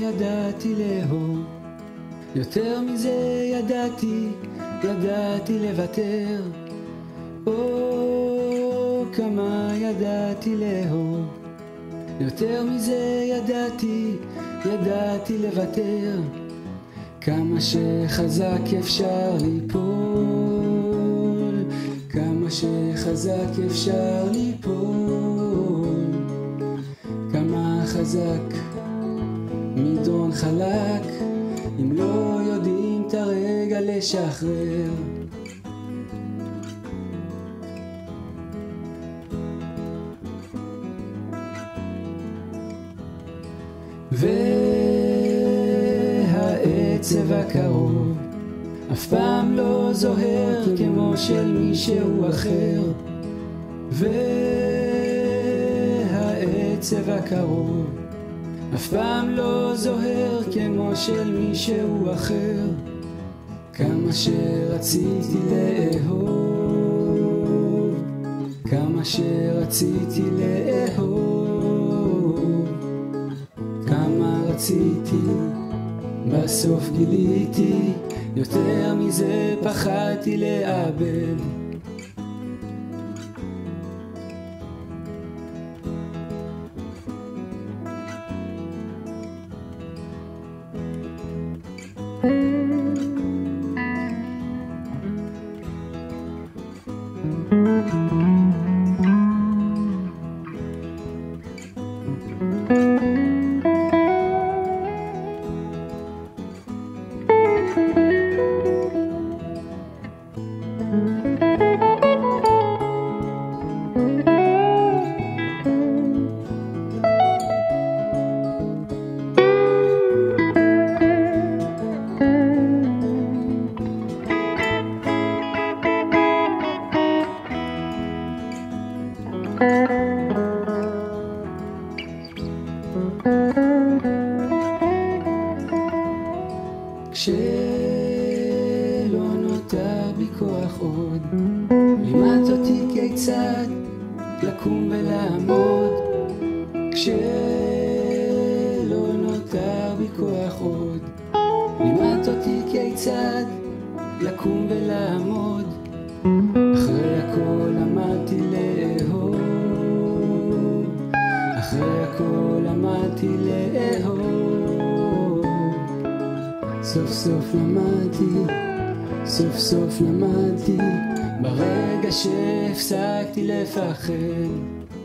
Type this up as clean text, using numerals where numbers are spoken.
ידעתי לאהוב, יותר מזה ידעתי לוותר. כמה ידעתי לאהוב, יותר מזה ידעתי לוותר. כמה שחזק אפשר ליפול, כמה שחזק אפשר ליפול. כמה חזק מדרון חלק, אם לא יודעים את הרגע לשחרר. והעצב הקרוב אף פעם לא זוהר כמו של מישהו אחר. והעצב הקרוב אף פעם לא זוהר כמו של מישהו אחר. כמה שרציתי לאהוב, כמה שרציתי לאהוב, כמה רציתי, בסוף גיליתי, יותר מזה פחדתי לאבד. כשלא נותר בי כוח עוד, לימדת אותי כיצד לקום ולעמוד. כשלא נותר בי כוח עוד, לימדת אותי כיצד לקום ולעמוד. אחרי הכל למדתי לאהוב, אחרי הכל למדתי לאהוב. סוף סוף למדתי, ברגע שהפסקתי לפחד.